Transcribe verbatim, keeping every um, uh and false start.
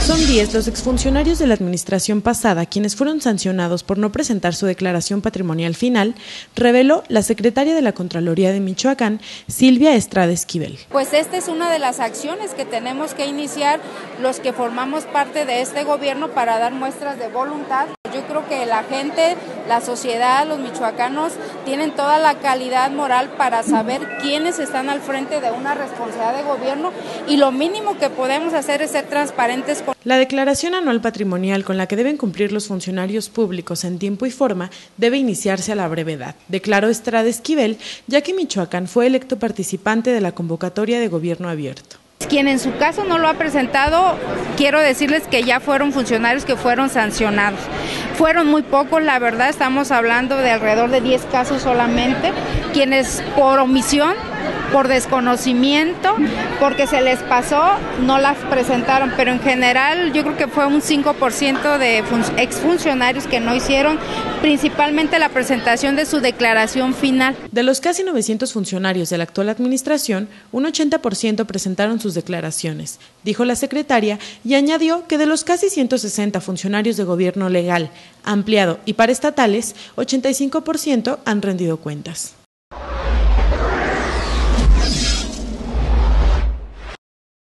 Son diez los exfuncionarios de la administración pasada quienes fueron sancionados por no presentar su declaración patrimonial final, reveló la secretaria de la Contraloría de Michoacán, Silvia Estrada Esquivel. Pues esta es una de las acciones que tenemos que iniciar los que formamos parte de este gobierno para dar muestras de voluntad. Yo creo que la gente, la sociedad, los michoacanos tienen toda la calidad moral para saber quiénes están al frente de una responsabilidad de gobierno y lo mínimo que podemos hacer es ser transparentes con... La declaración anual patrimonial con la que deben cumplir los funcionarios públicos en tiempo y forma debe iniciarse a la brevedad, declaró Estrada Esquivel, ya que Michoacán fue electo participante de la convocatoria de gobierno abierto. Quien en su caso no lo ha presentado, quiero decirles que ya fueron funcionarios que fueron sancionados. Fueron muy pocos, la verdad, estamos hablando de alrededor de diez casos solamente, quienes por omisión, por desconocimiento, porque se les pasó, no las presentaron, pero en general yo creo que fue un cinco por ciento de exfuncionarios que no hicieron principalmente la presentación de su declaración final. De los casi novecientos funcionarios de la actual administración, un ochenta por ciento presentaron sus declaraciones, dijo la secretaria, y añadió que de los casi ciento sesenta funcionarios de gobierno legal, ampliado y paraestatales, ochenta y cinco por ciento han rendido cuentas.